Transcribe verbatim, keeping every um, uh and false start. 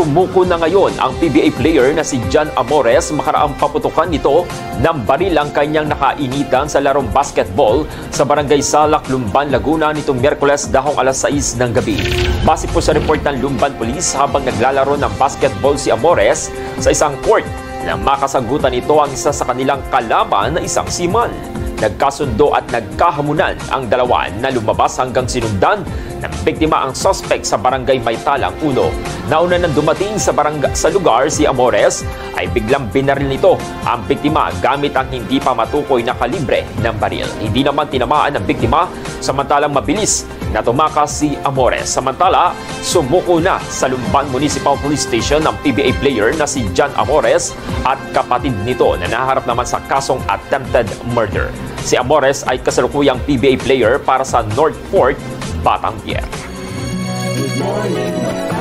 Sumuko na ngayon ang P B A player na si John Amores makaraang paputukan nito ng baril ang kanyang nakainitan sa larong basketball sa Barangay Salak, Lumban, Laguna nitong Miyerkules dahong alas sais ng gabi. Base po sa report ng Lumban Police, habang naglalaro ng basketball si Amores sa isang court na makasagutan ito ang isa sa kanilang kalaban na isang seaman. Nagkasundo at nagkahamunan ang dalawa na lumabas hanggang sinundan ng biktima ang suspect sa Barangay Maytalang uno. Nauna nang dumating sa, barangay, sa lugar si Amores ay biglang binaril nito ang biktima gamit ang hindi pa matukoy na kalibre ng baril. Hindi naman tinamaan ang biktima, samantalang mabilis na tumakas si Amores. Samantala, sumuko na sa Lumban Municipal Police Station ang P B A player na si John Amores at kapatid nito na naharap naman sa kasong attempted murder. Si Amores ay kasalukuyang P B A player para sa North Port, Batanguer. Good morning.